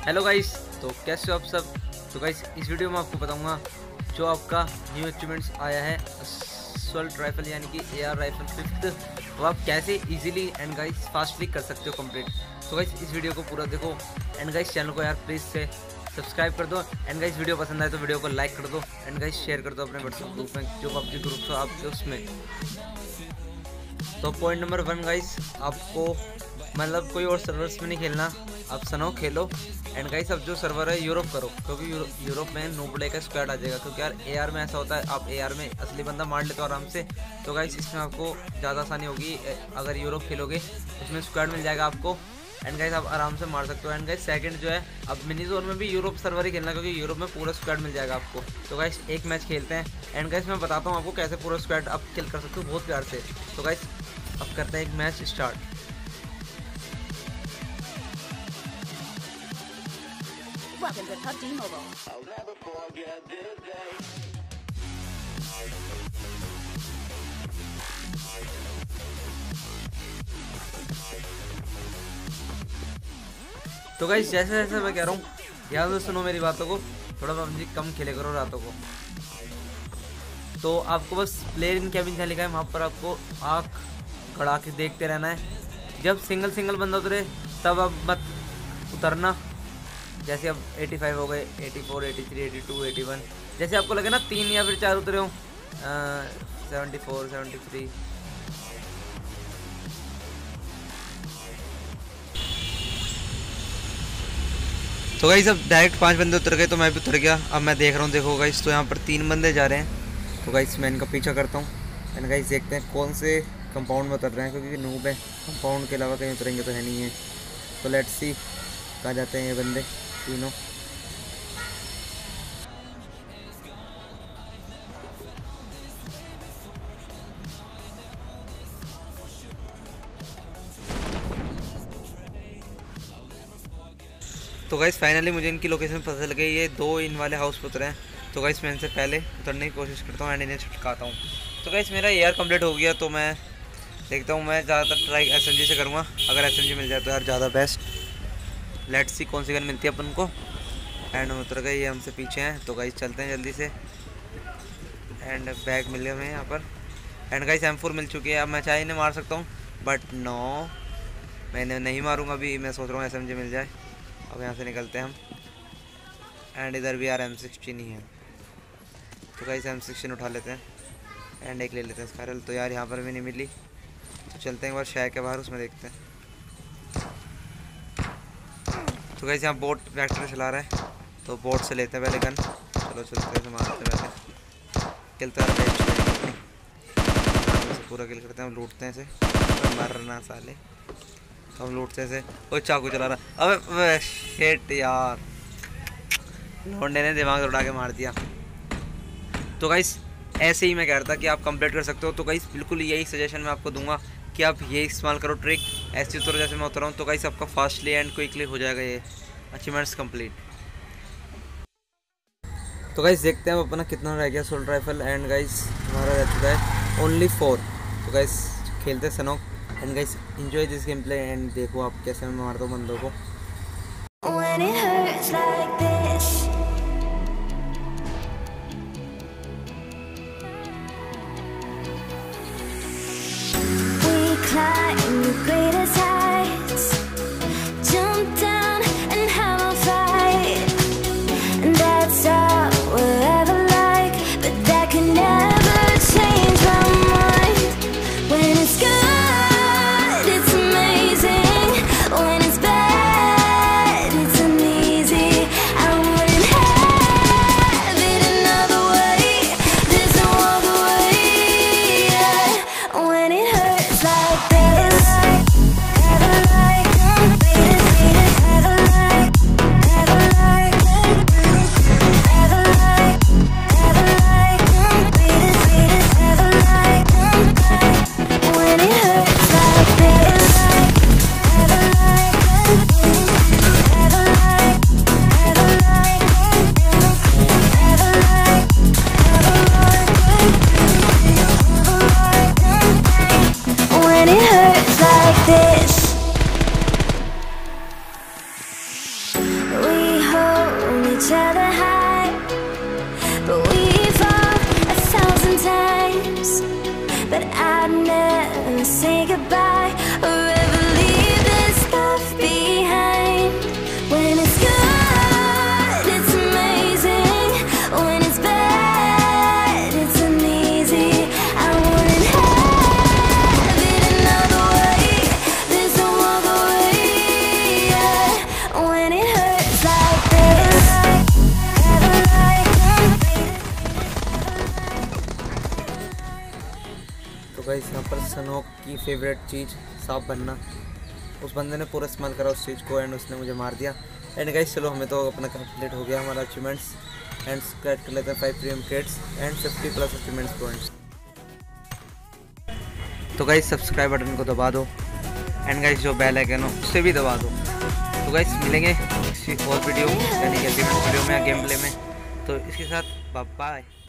Hello guys, तो कैसे हो आप सब। तो गाइस इस वीडियो में आपको बताऊंगा जो आपका न्यू अचीवमेंट्स आया है असॉल्ट राइफल यानी कि एआर राइफल 5th, तो आप कैसे इजीली एंड गाइस फास्टली कर सकते हो कंप्लीट। तो गाइस इस वीडियो को पूरा देखो एंड गाइस चैनल को यार प्लीज़ से सब्सक्राइब कर दो एंड गाइस वीडियो पसंद आए तो वीडियो को लाइक कर दो एंड गाइस शेयर कर दो अपने व्हाट्सएप ग्रुप में, जो पबजी ग्रुप हो आपके उसमें। तो पॉइंट नंबर 1 गाइस, आपको मतलब कोई और सर्वर्स में नहीं खेलना, आप सनो खेलो एंड गाइस अब जो सर्वर है यूरोप करो, क्योंकि यूरोप में नोबले का स्क्वाड आ जाएगा। क्योंकि यार एआर में ऐसा होता है, आप एआर में असली बंदा मार लेते हो आराम से। तो गाइस इसमें आपको ज़्यादा आसानी होगी, अगर यूरोप खेलोगे उसमें स्क्वाड मिल जाएगा आपको एंड गाइस आप आराम से मार सकते हो। एंड गाइस सेकंड जो है, अब मिनी जोन में भी यूरोप सर्वर ही खेलना, क्योंकि यूरोप में पूरा स्क्वाड मिल जाएगा आपको। तो गाइस एक मैच खेलते हैं एंड गाइस मैं बताता हूँ आपको कैसे पूरा स्क्वाड आप किल कर सकते हो बहुत प्यार से। तो गाइस अब करते हैं एक match start. Welcome to PUBG Mobile. I'll never forget this day. तो गाइस जैसे जैसे मैं कह रहा हूँ ध्यान से सुनो मेरी बातों को, थोड़ा पबजी कम खेले करो रातों को। तो आपको बस प्लेयर इन कैबिन क्या लिखा है वहाँ पर आपको आँख गड़ा के देखते रहना है। जब सिंगल सिंगल बंदा उतरे तब अब मत उतरना। जैसे अब 85 हो गए, 84, 83, 82, 81, जैसे आपको लगे ना 3 या फिर 4 उतरे हो, 74, 73। तो गाइस अब डायरेक्ट 5 बंदे उतर गए तो मैं भी उतर गया। अब मैं देख रहा हूँ, देखो गाइस तो यहाँ पर 3 बंदे जा रहे हैं। तो गाइस मैं इनका पीछा करता हूँ एंड गाइस देखते हैं कौन से कंपाउंड में उतर रहे हैं, क्योंकि नूब है, कंपाउंड के अलावा कहीं उतरेंगे तो है नहीं है। तो लेट्स सी कहाँ जाते हैं ये बंदे तीनों। तो गाइस फाइनली मुझे इनकी लोकेशन पता चल गई, ये 2 इन वाले हाउस पर उतरे हैं। तो गाइस मैं इनसे पहले उतरने की कोशिश करता हूँ एंड इन्हें छटकाता हूँ। तो गाइस मेरा एआर कंप्लीट हो गया, तो मैं देखता हूँ, मैं ज़्यादातर ट्राई एसएमजी से करूँगा। अगर एसएमजी मिल जाए तो यार ज़्यादा बेस्ट। लेट्स सी कौन सी गन मिलती है अपन को। एंड उतर गए, ये हमसे पीछे हैं। तो गाइस चलते हैं जल्दी से एंड बैग मिल गया हमें यहाँ पर। एंड गाइस M4 मिल चुकी है। अब मैं चाहे इन्हें मार सकता हूँ बट नो, मैंने नहीं मारूंगा अभी। मैं सोच रहा हूँ SMG मिल जाए। अब यहाँ से निकलते हैं हम एंड इधर भी यार M16 ही है। तो गाइस M16 उठा लेते हैं एंड एक ले लेते हैं स्पाइरल। तो यार यहाँ पर भी नहीं मिली, तो चलते हैं एक बार शहर के बाहर, उसमें देखते हैं। तो गाइस यहाँ बोट वैक्टर चला रहा है, तो बोट से लेते हैं पहले गन। चलो चलते हैं, मारते हैं पहले, किलते हैं पूरा किल करते हैं। हम लूटते हैं इसे, मरना साले। तो हम लूटते हैं इसे। कोई चाकू चला रहा, अबे शिट यार, लौंडे ने दिमाग उड़ा के मार दिया। तो गाइस ऐसे ही मैं कह रहा था कि आप कंप्लीट कर सकते हो। तो गाइस बिल्कुल यही सजेशन मैं आपको दूंगा कि आप ये इस्तेमाल करो ट्रिक, ऐसे उतरो जैसे मैं उतर रहा हूँ। तो गाइस आपका फास्टली एंड क्विकली हो जाएगा ये अचीवमेंट्स कंप्लीट। तो गाइस देखते हैं अब अपना कितना रह गया असॉल्ट राइफल। एंड गाइस हमारा रह चुका है ओनली 4। तो गाइस खेलते सनोक and guys enjoy this game play and देखो आप कैसे मैं मारता हूँ बंदों को। When it hurts like this, we climb the greatest heights, jump down and have a fight, and that's all we'll ever like, but that can never change my mind. When it's good, it's amazing. When it's bad, it's uneasy. I wouldn't have it another way. There's no other way. Yeah. When it hurts like this. I'd never say goodbye or ever leave this stuff behind. When it's good, it's amazing. When it's bad, it's uneasy. I wouldn't have it another way. There's no other way, yeah. When it hurts like this, तो guys यहाँ पर सनो की favourite चीज़ सांप बनना, उस बंदे ने पूरा इस्तेमाल करा उस चीज़ को एंड उसने मुझे मार दिया। एंड गाइस चलो हमें तो अपना कंप्लीट हो गया हमारा अचीवमेंट्स एंड स्क्रैच कर लेते हैं 5 premium creds and 50 plus achievements points. तो गाइस सब्सक्राइब बटन को दबा दो एंड गाइस जो बेल आइकन हो उसे भी दबा दो। तो गाइस मिलेंगे किसी और वीडियो यानी कि अचीवमेंट वीडियो में या गेम प्ले में, तो इसके साथ बाय बाय।